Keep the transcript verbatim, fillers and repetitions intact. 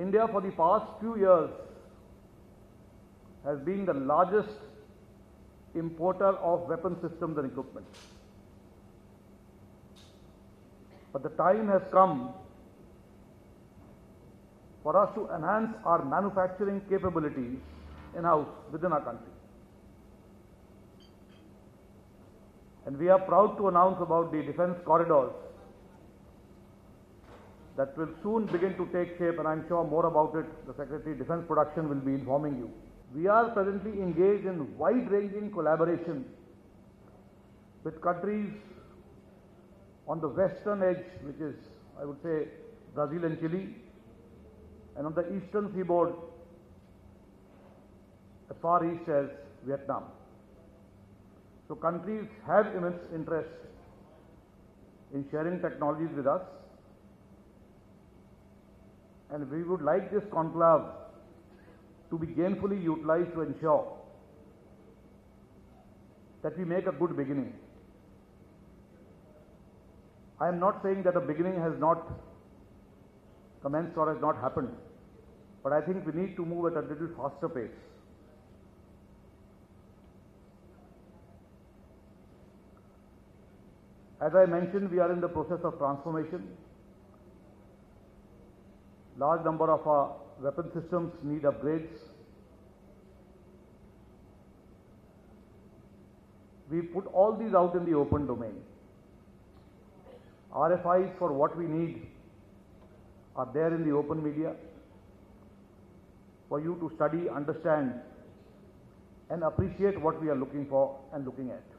India for the past few years has been the largest importer of weapon systems and equipment. But the time has come for us to enhance our manufacturing capabilities in-house within our country. And we are proud to announce about the defense corridors that will soon begin to take shape, and I'm sure more about it, the Secretary Defense Production will be informing you. We are presently engaged in wide-ranging collaboration with countries on the western edge, which is, I would say, Brazil and Chile, and on the eastern seaboard, as far east as Vietnam. So countries have immense interest in sharing technologies with us, and we would like this conclave to be gainfully utilized to ensure that we make a good beginning. I am not saying that a beginning has not commenced or has not happened, but I think we need to move at a little faster pace. As I mentioned, we are in the process of transformation. Large number of our weapon systems need upgrades. We put all these out in the open domain. R F Is for what we need are there in the open media for you to study, understand, and appreciate what we are looking for and looking at.